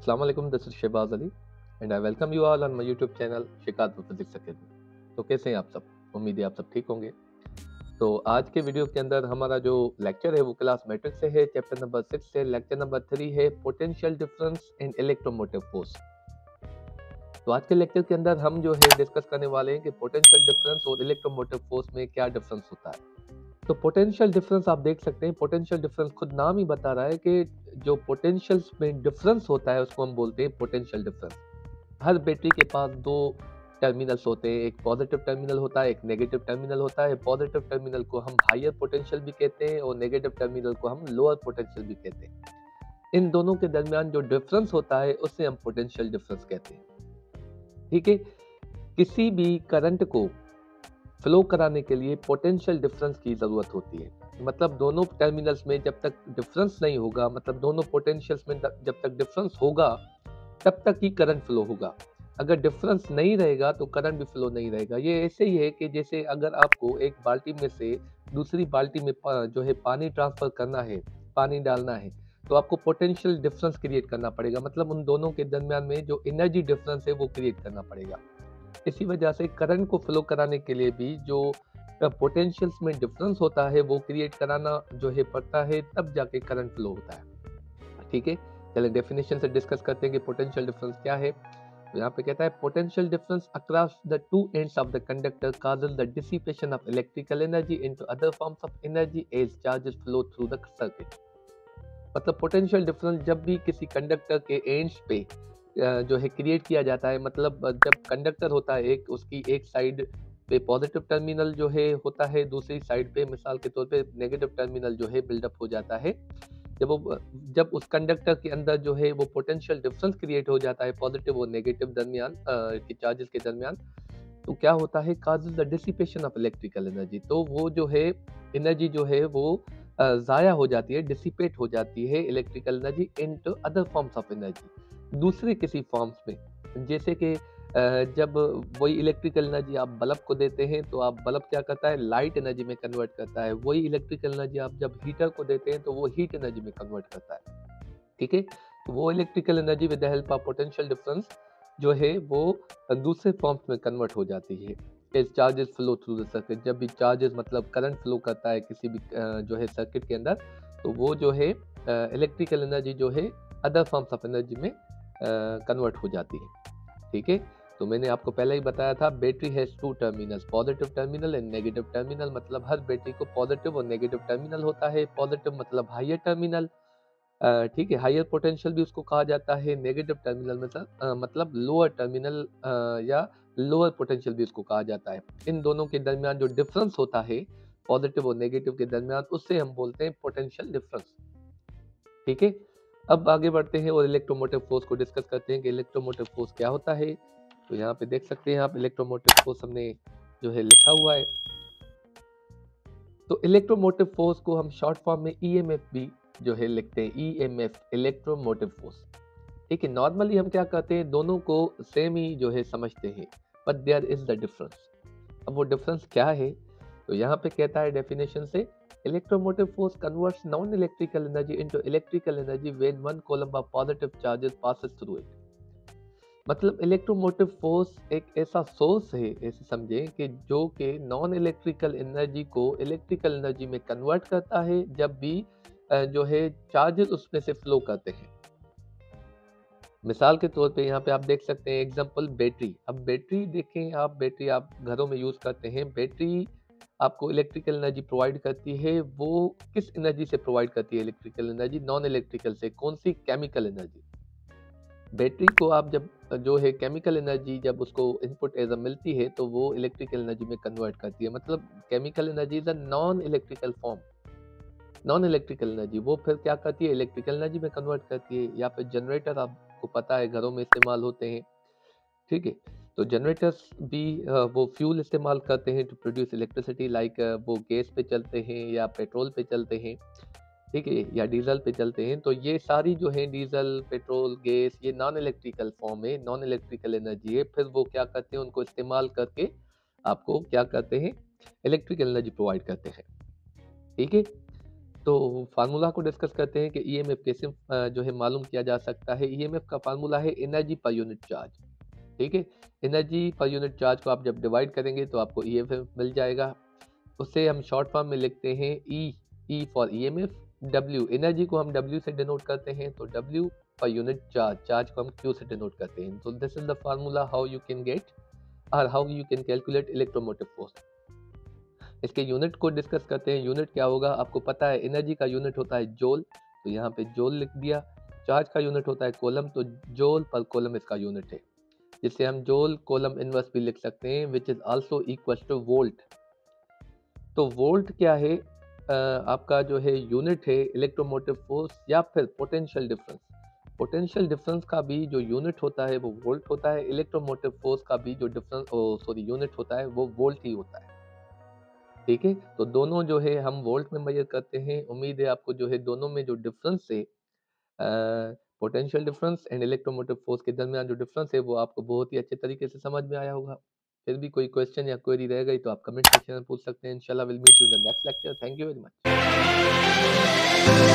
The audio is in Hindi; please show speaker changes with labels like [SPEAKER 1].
[SPEAKER 1] Assalamu alaikum, this is Shehbaz Ali and I welcome you all on my YouTube channel शिकायत फिजिक्स अकेडमी। तो कैसे हैं आप सब? उम्मीद है आप सब ठीक होंगे। तो आज के वीडियो के अंदर हमारा जो लेक्चर है वो क्लास मैट्रिक्स से है, चैप्टर नंबर 6 से। लेक्चर नंबर 3 है potential difference in electromotive force. तो आज के लेक्चर के अंदर हम जो है डिस्कस करने वाले हैं कि पोटेंशियल डिफरेंस और इलेक्ट्रोमोटिव फोर्स में क्या डिफरेंस होता है। तो पोटेंशियल डिफरेंस आप देख सकते हैं, पोटेंशियल डिफरेंस खुद नाम ही बता रहा है कि जो पोटेंशियल्स में डिफरेंस होता है उसको हम बोलते हैं पोटेंशियल डिफरेंस। हर बैटरी के पास दो टर्मिनल्स होते हैं, एक पॉजिटिव टर्मिनल होता है, एक नेगेटिव टर्मिनल होता है। पॉजिटिव टर्मिनल को हम हायर पोटेंशियल भी कहते हैं और नेगेटिव टर्मिनल को हम लोअर पोटेंशियल भी कहते हैं। इन दोनों के दरमियान जो डिफरेंस होता है उसे हम पोटेंशियल डिफरेंस कहते हैं। ठीक है, किसी भी करंट को फ्लो कराने के लिए पोटेंशियल डिफरेंस की जरूरत होती है। मतलब दोनों टर्मिनल्स में जब तक डिफरेंस नहीं होगा, मतलब दोनों पोटेंशियल्स में जब तक डिफरेंस होगा तब तक ही करंट फ्लो होगा। अगर डिफरेंस नहीं रहेगा तो करंट भी फ्लो नहीं रहेगा। ये ऐसे ही है कि जैसे अगर आपको एक बाल्टी में से दूसरी बाल्टी में जो है पानी ट्रांसफर करना है, पानी डालना है, तो आपको पोटेंशियल डिफरेंस क्रिएट करना पड़ेगा। मतलब उन दोनों के दरमियान में जो एनर्जी डिफरेंस है वो क्रिएट करना पड़ेगा। इसी वजह से करंट को फ्लो कराने के लिए भी जो पोटेंशियल्स में डिफरेंस होता है वो क्रिएट कराना जो है पड़ता है, तब जाके करंट फ्लो होता है। ठीक है, चलिए डेफिनेशन से डिस्कस करते हैं कि पोटेंशियल डिफरेंस क्या है। तो यहाँ पे कहता है potential difference across the two ends of the conductor causes the dissipation of electrical energy into other forms of energy as charges flow through the circuit। मतलब पोटेंशियल डिफरेंस जब भी किसी कंडक्टर के एंड्स पे जो है क्रिएट किया जाता है, मतलब जब कंडक्टर होता है एक, उसकी एक साइड पे पॉजिटिव टर्मिनल जो है होता है, दूसरी साइड पे मिसाल के तौर पे नेगेटिव टर्मिनल जो है बिल्डअप हो जाता है। जब उस कंडक्टर के अंदर जो है वो पोटेंशियल डिफरेंस क्रिएट हो जाता है पॉजिटिव और नेगेटिव दरमियान के चार्जेस के दरमियान, तो क्या होता है, causes the dissipation of electrical energy। तो वो जो है एनर्जी जो है वो ज़ाया हो जाती है, डिसिपेट हो जाती है electrical energy into other forms of energy, दूसरे किसी फॉर्म्स में। जैसे कि जब वही इलेक्ट्रिकल एनर्जी आप बल्ब को देते हैं तो आप बल्ब क्या करता है, लाइट एनर्जी में कन्वर्ट करता है। वही इलेक्ट्रिकल एनर्जी आप जब हीटर को देते हैं तो वो हीट एनर्जी में कन्वर्ट करता है। ठीक है, तो वो electrical energy with the help of potential difference जो है वो दूसरे फॉर्म्स में कन्वर्ट हो जाती है। As charges flow through the circuit, जब भी चार्जेस मतलब करंट फ्लो करता है किसी भी जो है सर्किट के अंदर, तो वो जो है इलेक्ट्रिकल एनर्जी जो है अदर फॉर्म्स ऑफ एनर्जी में कन्वर्ट हो जाती है। ठीक है, तो मैंने आपको पहले ही बताया था battery has two terminals, positive terminal and negative terminal. मतलब हर बैटरी को पॉजिटिव और नेगेटिव टर्मिनल होता है। पॉजिटिव मतलब हायर टर्मिनल, ठीक है, हायर पोटेंशियल भी उसको कहा जाता है। नेगेटिव टर्मिनल मतलब लोअर टर्मिनल या लोअर पोटेंशियल भी उसको कहा जाता है। इन दोनों के दरमियान जो डिफरेंस होता है पॉजिटिव और नेगेटिव के दरमियान, उससे हम बोलते हैं पोटेंशियल डिफरेंस। ठीक है, अब आगे बढ़ते हैं और इलेक्ट्रोमोटिव फोर्स को डिस्कस करते हैं कि इलेक्ट्रोमोटिव फोर्स क्या होता है। तो यहाँ पे देख सकते हैं आप, इलेक्ट्रोमोटिव फोर्स हमने जो है लिखा हुआ है। तो इलेक्ट्रोमोटिव फोर्स को हम शॉर्ट फॉर्म में ईएमएफ भी जो है लिखते हैं, ईएमएफ, इलेक्ट्रोमोटिव फोर्स। ठीक है, नॉर्मली हम क्या कहते हैं, दोनों को सेम ही जो है समझते हैं, but there is the difference. अब वो डिफरेंस क्या है, तो यहाँ पे कहता है डेफिनेशन से, electromotive force converts non electrical energy into electrical energy when one coulomb of positive charges passes through it. मतलब इलेक्ट्रोमोटिव फोर्स एक ऐसा सोर्स है, ऐसे समझें कि जो कि नॉन इलेक्ट्रिकल एनर्जी को इलेक्ट्रिकल एनर्जी में कन्वर्ट करता है जब भी जो है चार्जेस उसमें से फ्लो करते हैं। मिसाल के तौर पे यहाँ पे आप देख सकते हैं एग्जांपल बैटरी। अब बैटरी देखें आप, बैटरी आप घरों में यूज़ करते हैं, बैटरी आपको इलेक्ट्रिकल एनर्जी प्रोवाइड करती है। वो किस एनर्जी से प्रोवाइड करती है इलेक्ट्रिकल एनर्जी? नॉन इलेक्ट्रिकल से। कौन सी? Chemical energy. बैटरी को आप जब जो है केमिकल एनर्जी जब उसको इनपुट एज अ मिलती है तो वो इलेक्ट्रिकल एनर्जी में कन्वर्ट करती है। मतलब chemical energy is a non electrical form. Non electrical energy वो फिर क्या करती है, इलेक्ट्रिकल एनर्जी में कन्वर्ट करती है। या फिर जनरेटर आपको पता है घरों में इस्तेमाल होते हैं। ठीक है, तो जनरेटर्स भी वो फ्यूल इस्तेमाल करते हैं टू प्रोड्यूस इलेक्ट्रिसिटी, लाइक वो गैस पे चलते हैं या पेट्रोल पे चलते हैं। ठीक है, या डीजल पे चलते हैं। तो ये सारी जो है डीजल, पेट्रोल, गैस, ये नॉन इलेक्ट्रिकल फॉर्म है, नॉन इलेक्ट्रिकल एनर्जी है। फिर वो क्या करते हैं, उनको इस्तेमाल करके आपको क्या करते हैं, इलेक्ट्रिकल एनर्जी प्रोवाइड करते हैं। ठीक है, तो फार्मूला को डिस्कस करते हैं कि ईएमएफ कैसे जो है मालूम किया जा सकता है। ईएमएफ का फार्मूला है एनर्जी पर यूनिट चार्ज। ठीक है, एनर्जी पर यूनिट चार्ज को आप जब डिवाइड करेंगे तो आपको ईएमएफ मिल जाएगा। उससे हम शॉर्ट फॉर्म में लिखते हैं E for EMF, W energy को हम डब्ल्यू से डिनोट करते हैं, तो W per unit charge, charge को हम क्यू से डिनोट करते हैं। तो this is the formula how you can get और how you can calculate electromotive force. इसके यूनिट को डिस्कस करते हैं। यूनिट क्या होगा, आपको पता है एनर्जी का यूनिट होता है जूल, तो यहाँ पे जूल लिख दिया। चार्ज का यूनिट होता है कूलम, तो जूल पर कूलम इसका यूनिट है, जिससे हम जूल कूलम इनवर्स भी लिख सकते हैं, which is also equal to volt. तो वोल्ट क्या है, आपका जो है यूनिट है इलेक्ट्रोमोटिव फोर्स या फिर पोटेंशियल डिफरेंस। पोटेंशियल डिफरेंस का भी जो यूनिट होता है वो वोल्ट होता है, इलेक्ट्रोमोटिव फोर्स का भी जो यूनिट होता है वो वोल्ट ही होता है। ठीक है, तो दोनों जो है हम वोल्ट में मेजर करते हैं। उम्मीद है आपको जो है दोनों में जो डिफरेंस है, potential difference and electromotive force के दरमियान जो डिफरेंस है वो आपको बहुत ही अच्छे तरीके से समझ में आया होगा। फिर भी कोई क्वेश्चन या क्वेरी रह गई तो आप कमेंट सेक्शन में पूछ सकते हैं। इंशाल्लाह will meet you in the next lecture. Thank you very much.